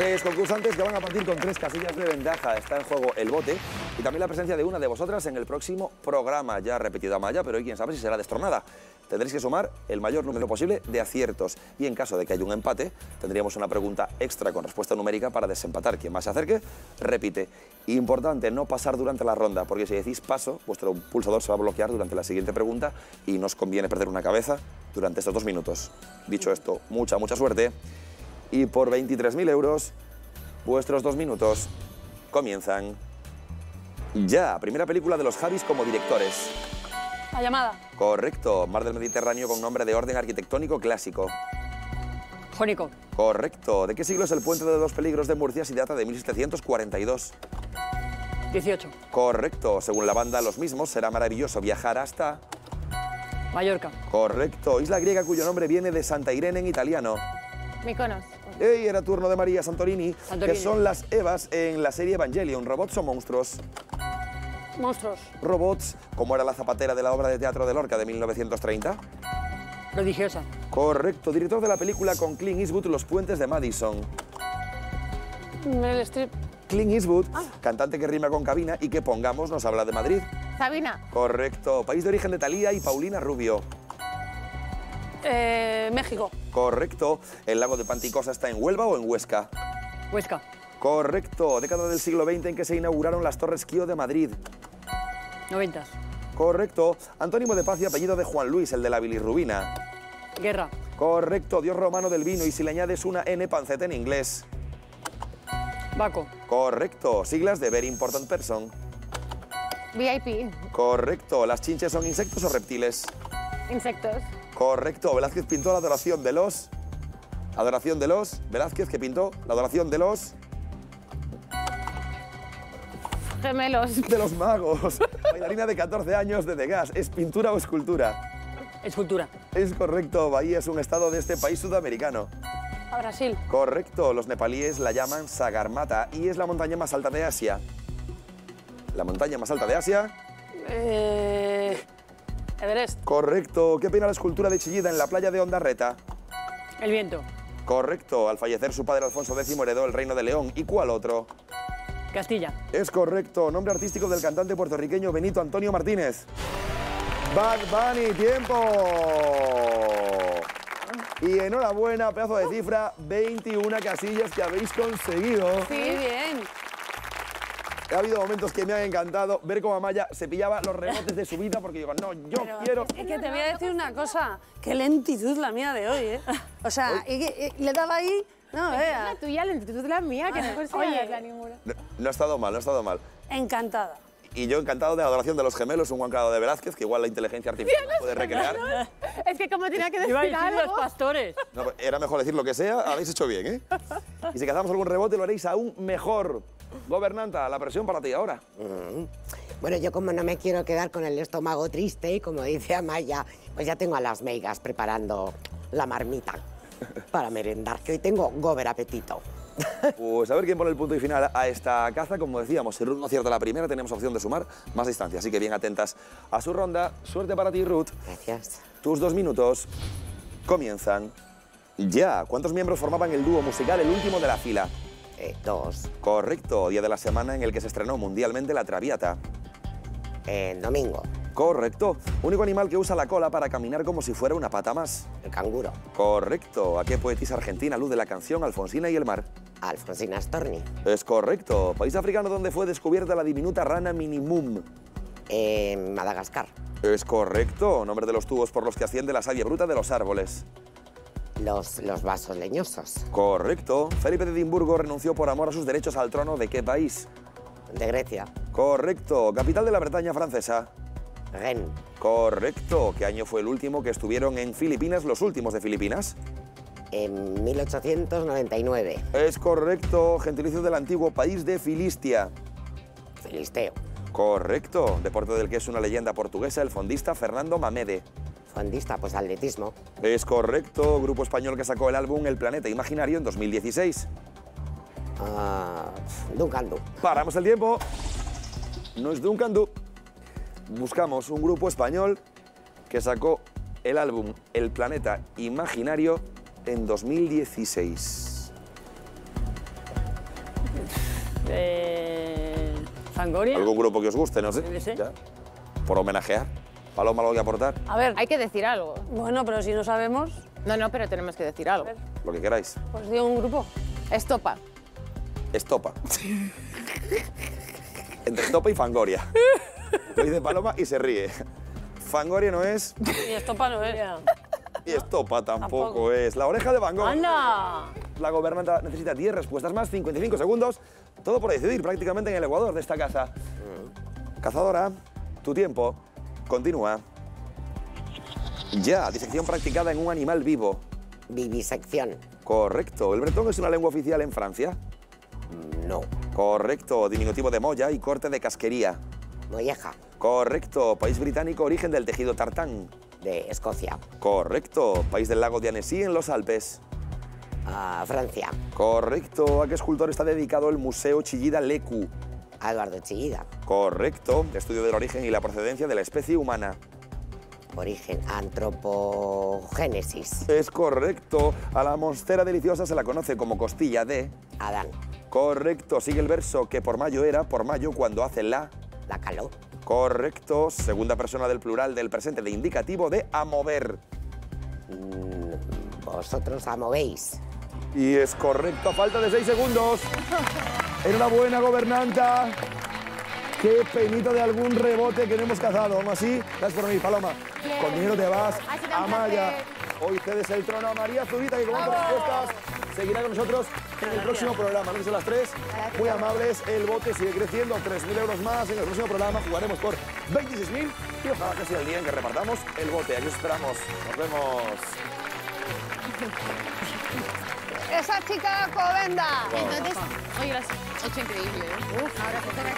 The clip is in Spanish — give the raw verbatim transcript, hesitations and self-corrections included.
Tres concursantes que van a partir con tres casillas de ventaja. Está en juego el bote y también la presencia de una de vosotras en el próximo programa. Ya ha repetido Amaya, pero hoy quién sabe si será destronada. Tendréis que sumar el mayor número posible de aciertos y en caso de que haya un empate, tendríamos una pregunta extra con respuesta numérica para desempatar. Quien más se acerque, repite. Importante no pasar durante la ronda, porque si decís paso, vuestro pulsador se va a bloquear durante la siguiente pregunta y no os conviene perder una cabeza durante estos dos minutos. Dicho esto, mucha, mucha suerte. Y por veintitrés mil euros, vuestros dos minutos comienzan ya. Primera película de los Javis como directores. La Llamada. Correcto. Mar del Mediterráneo con nombre de orden arquitectónico clásico. Jónico. Correcto. ¿De qué siglo es el puente de los Peligros de Murcia si data de mil setecientos cuarenta y dos? dieciocho. Correcto. Según la banda Los Mismos, será maravilloso viajar hasta... Mallorca. Correcto. Isla griega cuyo nombre viene de Santa Irene en italiano. Mykonos. ¡Ey! Era turno de María Santorini, Santorini. que son las Evas en la serie Evangelion. ¿Robots o monstruos? Monstruos. Robots, como era la zapatera de la obra de teatro de Lorca de mil novecientos treinta. Prodigiosa. Correcto. Director de la película con Clint Eastwood, Los puentes de Madison. Meryl Streep. Clint Eastwood, ah. cantante que rima con cabina y que pongamos nos habla de Madrid. Sabina. Correcto. País de origen de Thalía y Paulina Rubio. Eh, México. Correcto. ¿El lago de Panticosa está en Huelva o en Huesca? Huesca. Correcto. Década del siglo veinte en que se inauguraron las Torres Kío de Madrid. Noventas. Correcto. Antónimo de paz y apellido de Juan Luis, el de la bilirrubina. Guerra. Correcto. Dios romano del vino y si le añades una N, panceta en inglés. Baco. Correcto. Siglas de Very Important Person. V I P. Correcto. ¿Las chinches son insectos o reptiles? Insectos. Correcto. Velázquez pintó la adoración de los... Adoración de los... Velázquez que pintó la adoración de los... Gemelos. De los magos. Bailarina de catorce años de Degas. ¿Es pintura o escultura? Escultura. Es correcto. Bahía es un estado de este país sudamericano. A Brasil. Correcto. Los nepalíes la llaman Sagarmatha y es la montaña más alta de Asia. La montaña más alta de Asia... Eh... Everest. Correcto. ¿Qué opina la escultura de Chillida en la playa de Ondarreta? El viento. Correcto. Al fallecer su padre Alfonso décimo heredó el reino de León. ¿Y cuál otro? Castilla. Es correcto. Nombre artístico del cantante puertorriqueño Benito Antonio Martínez. Bad Bunny, tiempo. Y enhorabuena, pedazo de cifra, veintiuna casillas que habéis conseguido. Sí, bien. Ha habido momentos que me han encantado ver cómo Amaya se pillaba los rebotes de su vida porque digo, no, yo Pero quiero... Es que te voy a decir una cosa, qué lentitud la mía de hoy, ¿eh? O sea, y, y, y le daba ahí, no vea. La tuya, la lentitud de la mía, que no consigo Oye. la ninguna. No, no ha estado mal, no ha estado mal. Encantada. Y yo encantado de la adoración de los gemelos, un guancado de Velázquez, que igual la inteligencia artificial no puede recrear. Es que como tenía que decir Iba a decir algo... los pastores. No, era mejor decir lo que sea, habéis hecho bien, ¿eh? Y si cazamos algún rebote lo haréis aún mejor. Gobernanta, la presión para ti ahora. Mm. Bueno, yo como no me quiero quedar con el estómago triste, como dice Amaya, pues ya tengo a las meigas preparando la marmita para merendar, que hoy tengo gober apetito. Pues a ver quién pone el punto y final a esta caza. Como decíamos, si Ruth no acierta la primera, tenemos opción de sumar más distancia. Así que bien atentas a su ronda. Suerte para ti, Ruth. Gracias. Tus dos minutos comienzan ya. ¿Cuántos miembros formaban el dúo musical El Último de la Fila? Eh, dos. Correcto. Día de la semana en el que se estrenó mundialmente La Traviata. Eh, domingo. Correcto. Único animal que usa la cola para caminar como si fuera una pata más. El canguro. Correcto. ¿A qué poetisa argentina alude la canción Alfonsina y el mar? Alfonsina Storni. Es correcto. País africano donde fue descubierta la diminuta rana minimum. Eh, Madagascar. Es correcto. Nombre de los tubos por los que asciende la savia bruta de los árboles. Los, los vasos leñosos. Correcto. Felipe de Edimburgo renunció por amor a sus derechos al trono ¿de qué país? De Grecia. Correcto. Capital de la Bretaña francesa. Rennes. Correcto. ¿Qué año fue el último que estuvieron en Filipinas los últimos de Filipinas? En mil ochocientos noventa y nueve. Es correcto. Gentilicio del antiguo país de Filistia. Filisteo. Correcto. Deporte del que es una leyenda portuguesa, el fondista Fernando Mamede. Fondista, pues atletismo. Es correcto. Grupo español que sacó el álbum El Planeta Imaginario en dos mil dieciséis. Uh, Duncan Du. Paramos el tiempo. No es Duncan Du. Buscamos un grupo español que sacó el álbum El Planeta Imaginario en dos mil dieciséis. Eh, Fangoria. ¿Algún grupo que os guste? No sé. Debe ser. ¿Ya? Por homenajear. Paloma, ¿algo que aportar? A ver, Hay que decir algo. bueno, pero si no sabemos, No, no, pero tenemos que decir algo. Lo que queráis. pues digo un grupo. Estopa. Estopa. Entre Estopa y Fangoria. Lo dice Paloma y se ríe. Fangoria no es Y Estopa no es. y Estopa tampoco, Tampoco. es. La oreja de Van Gogh. ¡Anda! La gobernanta necesita diez respuestas más, cincuenta y cinco segundos. Todo por decidir prácticamente en el Ecuador de esta casa. Cazadora, tu tiempo continúa. Ya, disección practicada en un animal vivo. Vivisección. Correcto. ¿El bretón es una lengua oficial en Francia? No. Correcto. Diminutivo de molla y corte de casquería. Molleja. Correcto. País británico, origen del tejido tartán. De Escocia. Correcto. País del lago de Annecy en los Alpes. A Francia. Correcto. ¿A qué escultor está dedicado el Museo Chillida Lecu? A Eduardo Chillida. Correcto. Estudio del origen y la procedencia de la especie humana. Origen. Antropogénesis. Es correcto. A la monstera deliciosa se la conoce como costilla de... Adán. Correcto. Sigue el verso que por mayo era, por mayo cuando hace la... La caló. Correcto. Segunda persona del plural del presente de indicativo de a mover. Mm, Vosotros amovéis. Y es correcto, a falta de seis segundos. Enhorabuena, gobernanta. Qué penita de algún rebote que no hemos cazado. Aún así, gracias por venir, Paloma. Con dinero te vas Ha sido a un Maya. placer. Hoy cedes el trono a María Zurita, que con otras respuestas seguirá con nosotros en el próximo programa. Noches a las tres. Muy amables. El bote sigue creciendo. tres mil euros más. En el próximo programa jugaremos por veintiséis mil. Y ojalá que sea el día en que repartamos el bote. Aquí os esperamos. Nos vemos. Esa chica Covenda. Entonces, oye, las ocho increíble, ¿eh? Uf, ahora toca